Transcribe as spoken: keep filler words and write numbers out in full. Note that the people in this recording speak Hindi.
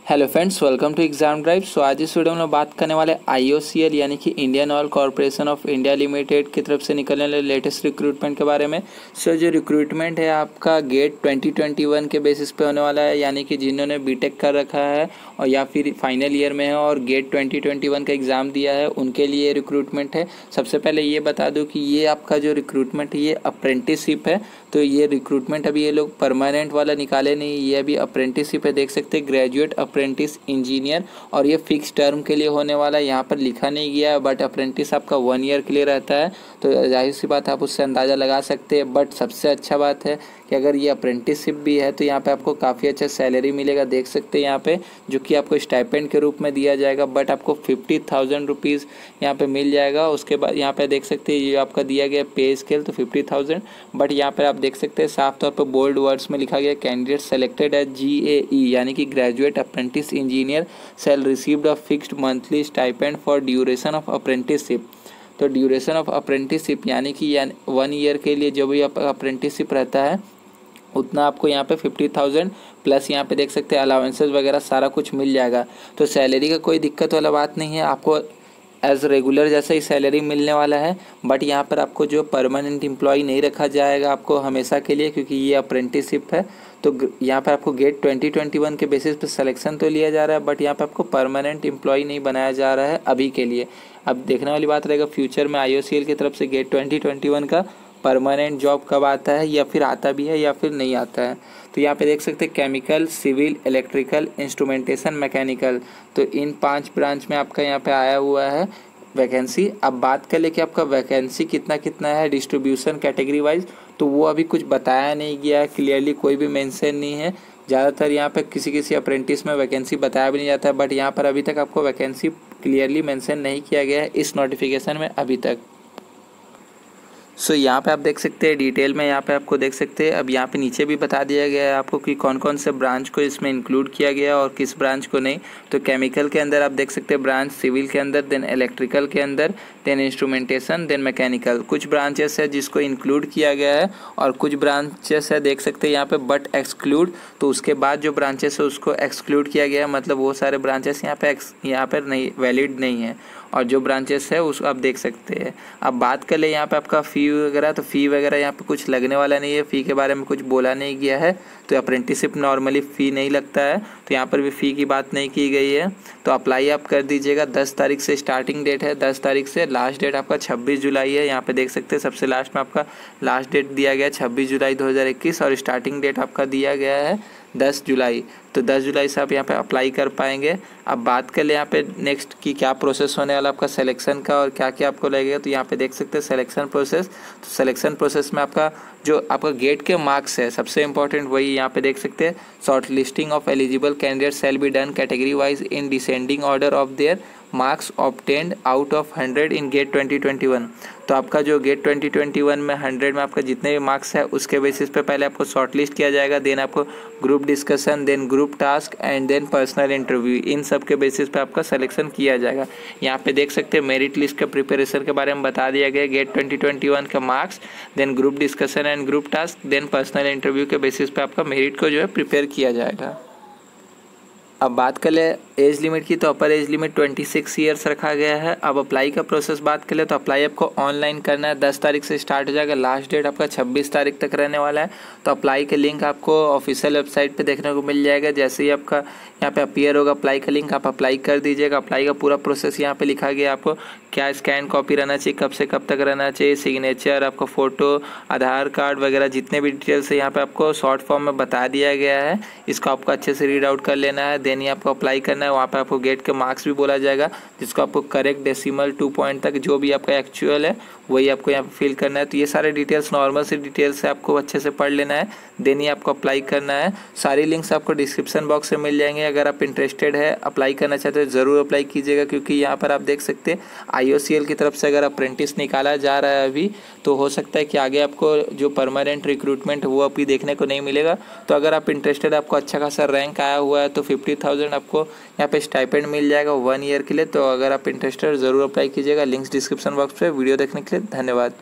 Hello friends, welcome to exam drive. So आज इस वीडियो में बात करने वाले आई ओ सी एल यानी कि Indian Oil Corporation of India Limited की तरफ से निकलने वाले लेटेस्ट रिक्रूटमेंट के बारे में। सो so, जो रिक्रूटमेंट है आपका गेट ट्वेंटी ट्वेंटी वन के बेसिस पे होने वाला है, यानी कि जिन्होंने बीटेक कर रखा है और या फिर फाइनल ईयर में है और गेट ट्वेंटी ट्वेंटी वन का एग्ज़ाम दिया है, उनके लिए रिक्रूटमेंट है। सबसे पहले ये बता दूँ कि ये आपका जो रिक्रूटमेंट है ये अप्रेंटिसशिप है। तो ये रिक्रूटमेंट अभी ये लोग परमानेंट वाला निकाले नहीं, ये अभी अप्रेंटिसशिप है। देख सकते हैं ग्रेजुएट अप्रेंटिस इंजीनियर, और ये फिक्स टर्म के लिए होने वाला है। यहाँ पर लिखा नहीं गया, बट अप्रेंटिस आपका वन ईयर के लिए रहता है, तो जाहिर सी बात आप उससे अंदाज़ा लगा सकते हैं। बट सबसे अच्छा बात है कि अगर ये अप्रेंटिसशिप भी है तो यहाँ पे आपको काफ़ी अच्छा सैलरी मिलेगा। देख सकते हैं यहाँ पे, जो कि आपको स्टाइपेंड के रूप में दिया जाएगा, बट आपको फिफ्टी थाउजेंड रुपीज़ यहाँ पे मिल जाएगा। उसके बाद यहाँ पे देख सकते हैं ये आपका दिया गया पे स्केल तो फिफ्टी थाउजेंड, बट यहाँ पर आप देख सकते हैं साफ तौर पर बोल्ड वर्ड्स में लिखा गया candidate selected as G A E यानी कि graduate apprentice engineer shall received a fixed monthly stipend for duration of apprenticeship। तो ड्यूरेशन ऑफ अप्रेंटिसशिप यानी कि वन ईयर के लिए जो भी अप्रेंटिसशिप रहता है उतना आपको यहाँ पे फिफ्टी थाउजेंड प्लस यहाँ पे देख सकते हैं अलाउंसेस वगैरह सारा कुछ मिल जाएगा। तो सैलरी का कोई दिक्कत वाला बात नहीं है, आपको एज रेगुलर जैसा ही सैलरी मिलने वाला है। बट यहाँ पर आपको जो परमानेंट एम्प्लॉय नहीं रखा जाएगा आपको हमेशा के लिए, क्योंकि ये अप्रेंटिसशिप है। तो यहाँ पर आपको गेट ट्वेंटी ट्वेंटी वन के बेसिस पे सिलेक्शन तो लिया जा रहा है, बट यहाँ पे आपको परमानेंट एम्प्लॉय नहीं बनाया जा रहा है अभी के लिए। अब देखने वाली बात रहेगा फ्यूचर में आई ओ सी एल की तरफ से गेट ट्वेंटी ट्वेंटी वन का परमानेंट जॉब कब आता है, या फिर आता भी है या फिर नहीं आता है। तो यहाँ पे देख सकते हैं chemical, civil, electrical, instrumentation, mechanical, तो इन पांच ब्रांच में आपका यहाँ पे आया हुआ है वैकेंसी। अब बात कर ले कि आपका वैकेंसी कितना कितना है डिस्ट्रीब्यूशन कैटेगरी वाइज, तो वो अभी कुछ बताया नहीं गया क्लियरली, कोई भी मेंशन नहीं है। ज़्यादातर यहाँ पे किसी किसी अप्रेंटिस में वैकेंसी बताया भी नहीं जाता है, बट यहाँ पर अभी तक आपको वैकेंसी क्लियरली मेंशन नहीं किया गया है इस नोटिफिकेशन में अभी तक। सो so, यहाँ पे आप देख सकते हैं डिटेल में, यहाँ पे आपको देख सकते हैं। अब यहाँ पे नीचे भी बता दिया गया है आपको कि कौन कौन से ब्रांच को इसमें इंक्लूड किया गया और किस ब्रांच को नहीं। तो केमिकल के अंदर आप देख सकते हैं ब्रांच, सिविल के अंदर, देन इलेक्ट्रिकल के अंदर, देन इंस्ट्रूमेंटेशन, देन मैकेनिकल। कुछ ब्रांचेस है जिसको इंक्लूड किया गया है और कुछ ब्रांचेस है देख सकते हैं यहाँ पे बट एक्सक्लूड। तो उसके बाद जो ब्रांचेस है उसको एक्सक्लूड किया गया है, मतलब वो सारे ब्रांचेस यहाँ पे यहाँ पर नहीं वैलिड नहीं है, और जो ब्रांचेस है उसको आप देख सकते हैं। अब बात कर ले यहाँ पे आपका फ़ी वगैरह, तो फ़ी वगैरह यहाँ पे कुछ लगने वाला नहीं है, फ़ी के बारे में कुछ बोला नहीं गया है। तो अप्रेंटिसशिप नॉर्मली फ़ी नहीं लगता है, तो यहाँ पर भी फ़ी की बात नहीं की गई है। तो अप्लाई आप कर दीजिएगा। दस तारीख से स्टार्टिंग डेट है, दस तारीख से लास्ट डेट आपका छब्बीस जुलाई है। यहाँ पे देख सकते हैं सबसे लास्ट में आपका लास्ट डेट दिया गया है छब्बीस जुलाई दो हज़ार इक्कीस, और स्टार्टिंग डेट आपका दिया गया है दस जुलाई। तो दस जुलाई से आप यहाँ पे अप्लाई कर पाएंगे। अब बात कर ले यहाँ पे नेक्स्ट की क्या प्रोसेस होने वाला आपका सिलेक्शन का और क्या क्या आपको लगेगा। तो यहाँ पे देख सकते हैं सिलेक्शन प्रोसेस। तो सिलेक्शन प्रोसेस में आपका जो आपका गेट के मार्क्स है सबसे इंपॉर्टेंट वही यहाँ पे देख सकते हैं। Short listing of eligible candidate shall be done category wise in descending order of their marks obtained out of hundred in GATE twenty twenty one. तो आपका जो गेट ट्वेंटी ट्वेंटी वन में हंड्रेड में आपका जितने भी मार्क्स है उसके बेसिस पे पहले आपको शॉर्ट लिस्ट किया जाएगा, देन आपको group discussion, then group task and then personal interview, इन सब के बेसिस पे आपका सिलेक्शन किया जाएगा। यहाँ पे देख सकते हैं मेरिट लिस्ट के प्रिपरेशन के बारे में बता दिया गया, गेट ट्वेंटी ट्वेंटी वन का marks, then group discussion and group task, then personal interview के बेसिस पे आपका मेरिट को जो है प्रिपेयर किया जाएगा। अब बात कर ले एज लिमिट की, तो upper age limit twenty six years रखा गया है। अब अप्लाई का प्रोसेस बात कर ले तो अप्लाई आपको ऑनलाइन करना है, दस तारीख से स्टार्ट हो जाएगा, लास्ट डेट आपका छब्बीस तारीख तक रहने वाला है। तो अप्लाई का लिंक आपको ऑफिशियल वेबसाइट पे देखने को मिल जाएगा। जैसे ही आपका यहाँ पे अपीयर होगा अप्लाई का लिंक, आप अप्लाई कर दीजिएगा। अप्लाई का पूरा प्रोसेस यहाँ पे लिखा गया आपको, क्या स्कैन कॉपी रहना चाहिए, कब से कब तक रहना चाहिए, सिग्नेचर, आपका फ़ोटो, आधार कार्ड वगैरह जितने भी डिटेल्स है यहाँ पे आपको शॉर्ट फॉर्म में बता दिया गया है। इसको आपको अच्छे से रीड आउट कर लेना है, देन ही आपको अप्लाई करना है। वहाँ पे आपको गेट के मार्क्स भी बोला जाएगा, जिसको आपको करेक्ट डेसिमल टू पॉइंट तक जो भी आपका एक्चुअल है वही आपको यहाँ पे फिल करना है। तो ये सारे डिटेल्स नॉर्मल से डिटेल्स है, आपको अच्छे से पढ़ लेना है, देन ही आपको अप्लाई करना है। सारी लिंक्स आपको डिस्क्रिप्शन बॉक्स में मिल जाएंगे। अगर आप इंटरेस्टेड है अप्लाई करना चाहते हो ज़रूर अप्लाई कीजिएगा, क्योंकि यहाँ पर आप देख सकते हैं आई ओ सी एल की तरफ से अगर अप्रेंटिस निकाला जा रहा है अभी, तो हो सकता है कि आगे आपको जो परमानेंट रिक्रूटमेंट वो अभी देखने को नहीं मिलेगा। तो अगर आप इंटरेस्टेड, आपको अच्छा खासा रैंक आया हुआ है, तो फिफ्टी थाउजेंड आपको यहाँ पे स्टाइपेंड मिल जाएगा वन ईयर के लिए। तो अगर आप इंटरेस्टेड ज़रूर अप्लाई कीजिएगा। लिंक्स डिस्क्रिप्शन बॉक्स पे। वीडियो देखने के लिए धन्यवाद।